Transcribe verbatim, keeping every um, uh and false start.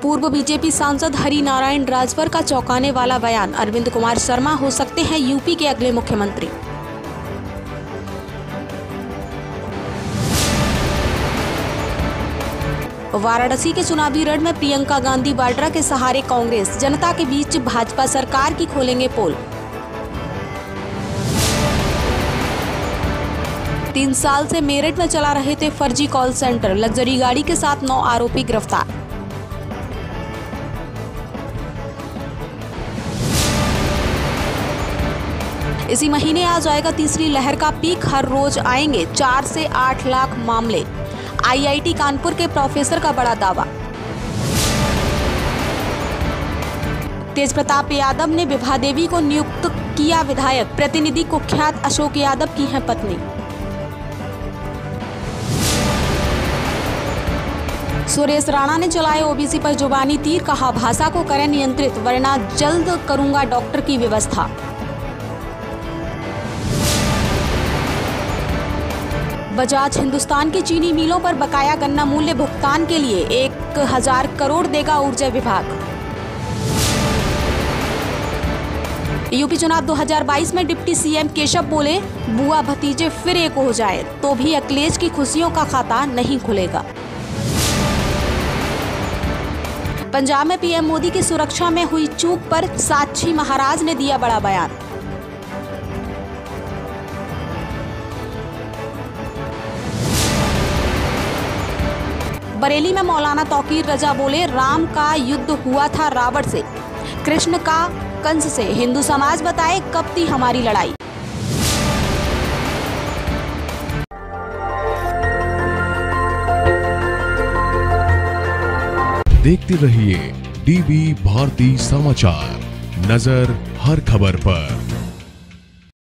पूर्व बीजेपी सांसद हरि नारायण राजभर का चौंकाने वाला बयान, अरविंद कुमार शर्मा हो सकते हैं यूपी के अगले मुख्यमंत्री। वाराणसी के चुनावी रण में प्रियंका गांधी वाड्रा के सहारे कांग्रेस, जनता के बीच भाजपा सरकार की खोलेंगे पोल। तीन साल से मेरठ में चला रहे थे फर्जी कॉल सेंटर, लग्जरी गाड़ी के साथ नौ आरोपी गिरफ्तार। इसी महीने आ जाएगा तीसरी लहर का पीक, हर रोज आएंगे चार से आठ लाख मामले। आई आई टी कानपुर के प्रोफेसर का बड़ा दावा। तेज प्रताप यादव ने विभा देवी को नियुक्त किया विधायक, प्रतिनिधि कुख्यात अशोक यादव की हैं पत्नी। सुरेश राणा ने चलाए ओ बी सी पर जुबानी तीर, कहा भाषा को करें नियंत्रित वरना जल्द करूंगा डॉक्टर की व्यवस्था। बजाज हिंदुस्तान की चीनी मिलों पर बकाया गन्ना मूल्य भुगतान के लिए एक हजार करोड़ देगा ऊर्जा विभाग। यूपी चुनाव दो हज़ार बाईस में डिप्टी सी एम केशव बोले, बुआ भतीजे फिर एक हो जाए तो भी अखिलेश की खुशियों का खाता नहीं खुलेगा। पंजाब में पी एम मोदी की सुरक्षा में हुई चूक पर साक्षी महाराज ने दिया बड़ा बयान। बरेली में मौलाना तौकीर रजा बोले, राम का युद्ध हुआ था रावण से, कृष्ण का कंस से, हिंदू समाज बताए कब थी हमारी लड़ाई। देखते रहिए डी बी भारती समाचार, नजर हर खबर पर।